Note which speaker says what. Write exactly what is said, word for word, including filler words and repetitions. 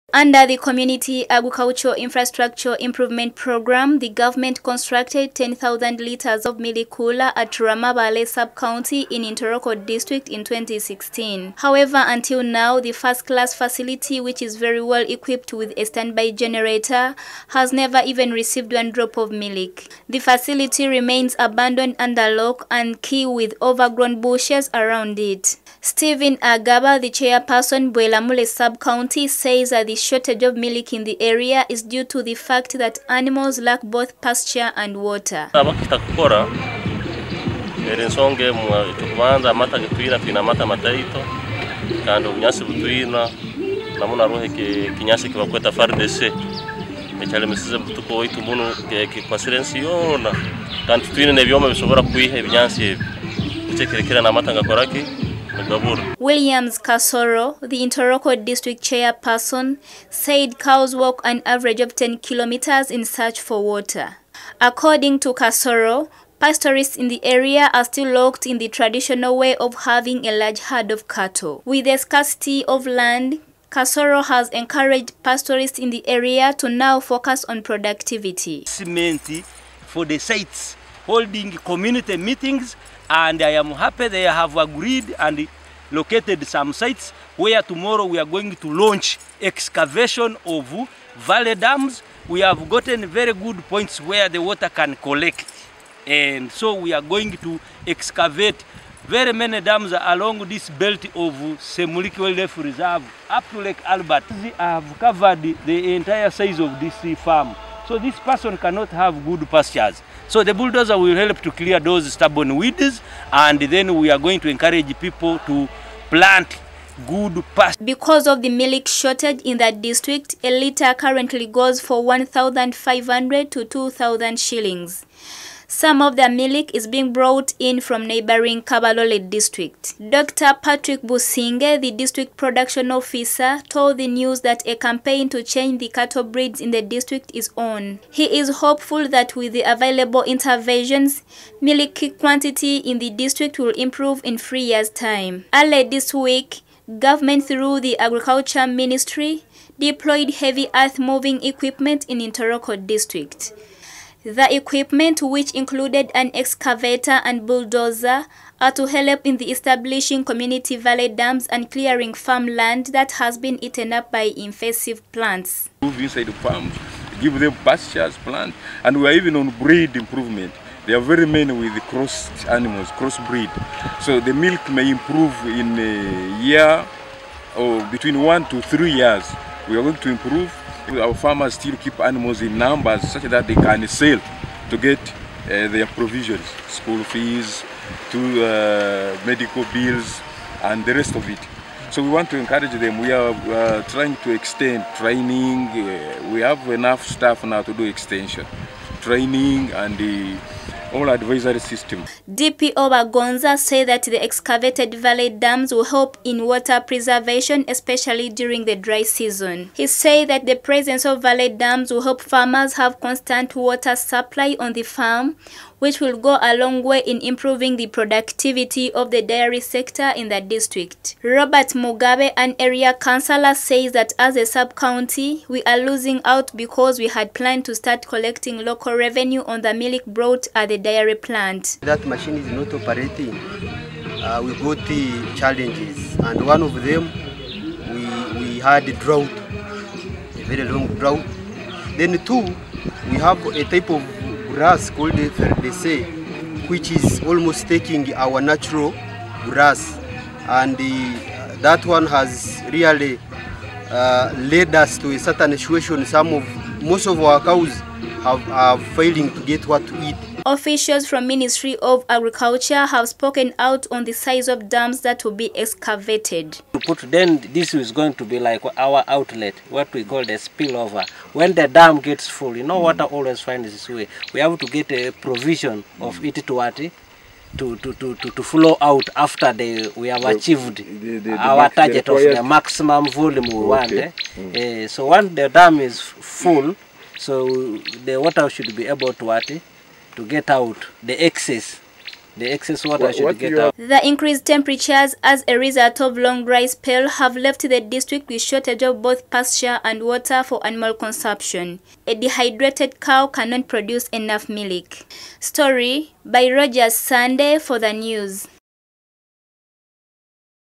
Speaker 1: Under the Community Agricultural Infrastructure Improvement Program, the government constructed ten thousand litres of milk cooler at Ramabale sub-county in Intoroko district in twenty sixteen. However, until now, the first-class facility, which is very well equipped with a standby generator, has never even received one drop of milk. The facility remains abandoned under lock and key with overgrown bushes around it. Stephen Agaba, the chairperson, Bwelamule sub-county, says that the shortage of milk in the area is due to the fact that animals lack both pasture and water. Williams Kasoro, the Intoroko district chairperson, said cows walk an average of ten kilometers in search for water. According to Kasoro, pastorists in the area are still locked in the traditional way of having a large herd of cattle. With the scarcity of land, Kasoro has encouraged pastorists in the area to now focus on productivity.
Speaker 2: Cement for the sites, holding community meetings, and I am happy they have agreed and located some sites where tomorrow we are going to launch excavation of valley dams. We have gotten very good points where the water can collect, and so we are going to excavate very many dams along this belt of Semuliki Wildlife Reserve up to Lake Albert. I have covered the entire size of this farm, so this person cannot have good pastures. So the bulldozer will help to clear those stubborn weeds, and then we are going to encourage people to plant good pastures. Because
Speaker 1: of the milk shortage in that district, a litre currently goes for one thousand five hundred to two thousand shillings. Some of the milk is being brought in from neighboring Kabalole district. Doctor Patrick Businge, the district production officer, told the news that a campaign to change the cattle breeds in the district is on. He is hopeful that with the available interventions, milk quantity in the district will improve in three years' time. Early this week, government through the Agriculture Ministry deployed heavy earth-moving equipment in Intoroko district. The equipment, which included an excavator and bulldozer, are to help in the establishing community valley dams and clearing farmland that has been eaten up by invasive plants.
Speaker 3: Move inside the farms, give them pastures, plant, and we are even on breed improvement. There are very many with the crossed animals, crossbreed. So the milk may improve in a year or between one to three years. We are going to improve. Our farmers still keep animals in numbers such that they can sell to get uh, their provisions, school fees, to uh, medical bills, and the rest of it. So we want to encourage them. We are uh, trying to extend training. Uh, we have enough staff now to do extension, training, and the all advisory system.
Speaker 1: D P O Bagonza said that the excavated valley dams will help in water preservation, especially during the dry season. He said that the presence of valley dams will help farmers have constant water supply on the farm, which will go a long way in improving the productivity of the dairy sector in the district. Robert Mugabe, an area councillor, says that as a sub-county, we are losing out because we had planned to start collecting local revenue on the milk brought at the dairy plant.
Speaker 4: That machine is not operating. Uh, we got the challenges, and one of them, we, we had a drought, a very long drought. Then two, we have a type of grass called the Ferdese, which is almost taking our natural grass, and the, uh, that one has really uh, led us to a certain situation. Some of most of our cows have are failing to get what to eat.
Speaker 1: Officials from Ministry of Agriculture have spoken out on the size of dams that will be excavated.
Speaker 5: To put then this is going to be like our outlet, what we call the spillover. When the dam gets full, you know, water always finds its way. We have to get a provision of it to what to to to to, to flow out after the we have achieved the, the, the our target of the maximum volume we want. Okay. Eh? Mm. Uh, so once the dam is full, so the water should be able to what to get out the excess the excess water
Speaker 3: What-
Speaker 5: should
Speaker 3: what
Speaker 5: get
Speaker 3: you are-
Speaker 5: out.
Speaker 1: The increased temperatures as a result of long dry spell have left the district with shortage of both pasture and water for animal consumption. A dehydrated cow cannot produce enough milk. Story by Rogers Sunday for the news.